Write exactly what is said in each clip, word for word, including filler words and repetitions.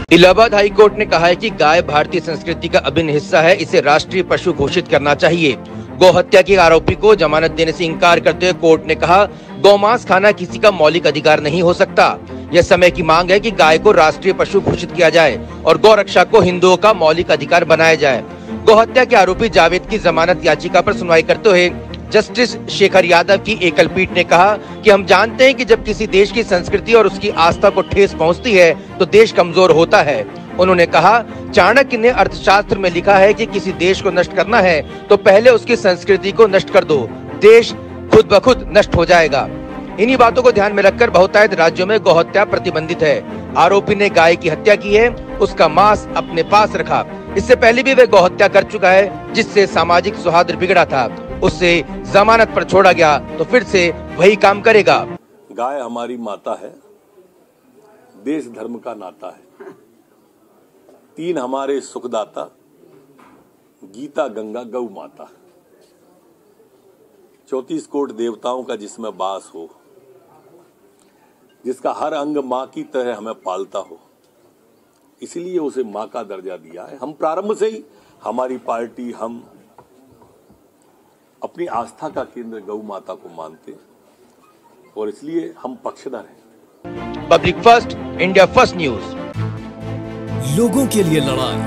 Allahabad high court ने कहा है कि गाय भारतीय संस्कृति का अभिन्न हिस्सा है, इसे राष्ट्रीय पशु घोषित करना चाहिए। गौ हत्या के आरोपी को जमानत देने से इनकार करते हुए कोर्ट ने कहा, गौमांस खाना किसी का मौलिक अधिकार नहीं हो सकता। यह समय की मांग है कि गाय को राष्ट्रीय पशु घोषित किया जाए और गौ रक्षा को हिंदुओं का मौलिक अधिकार बनाया जाए। गौ हत्या के आरोपी जावेद की जमानत याचिका पर सुनवाई करते हुए जस्टिस शेखर यादव की एकल पीठ ने कहा कि हम जानते हैं कि जब किसी देश की संस्कृति और उसकी आस्था को ठेस पहुंचती है तो देश कमजोर होता है। उन्होंने कहा, चाणक्य ने अर्थशास्त्र में लिखा है कि किसी देश को नष्ट करना है तो पहले उसकी संस्कृति को नष्ट कर दो, देश खुद ब खुद नष्ट हो जाएगा। इन्हीं बातों को ध्यान में रखकर बहुतायत राज्यों में गौहत्या प्रतिबंधित है। आरोपी ने गाय की हत्या की है, उसका मांस अपने पास रखा। इससे पहले भी वह गौहत्या कर चुका है, जिससे सामाजिक सौहार्द बिगड़ा था। उससे जमानत पर छोड़ा गया तो फिर से वही काम करेगा। गाय हमारी माता है, देश धर्म का नाता है। तीन हमारे सुखदाता, गीता, गंगा, गौ माता। चौतीस कोट देवताओं का जिसमें वास हो, जिसका हर अंग माँ की तरह हमें पालता हो, इसलिए उसे माँ का दर्जा दिया है। हम प्रारंभ से ही, हमारी पार्टी, हम अपनी आस्था का केंद्र गौ माता को मानते हैं और इसलिए हम पक्षधर हैं। Public first, India first news. लोगों के लिए लड़ाई,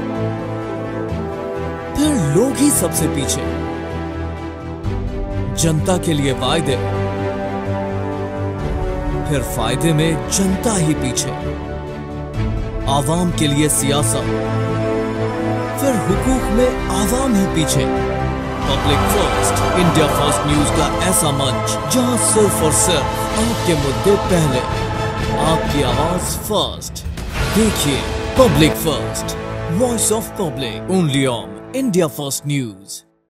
फिर लोग ही सबसे पीछे। जनता के लिए वायदे, फिर फायदे में जनता ही पीछे। आवाम के लिए सियासत, फिर हुकूक में आवाम ही पीछे। Public first, India first news का ऐसा मंच जहां सिर्फ और सिर्फ आपके मुद्दे पहले, आपकी आवाज फर्स्ट। देखिए public first, voice of public, only on India first news.